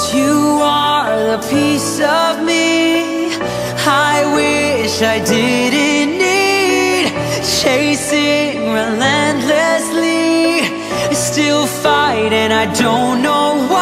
You are the piece of me I wish I didn't need. Chasing relentlessly, still fighting, I don't know why.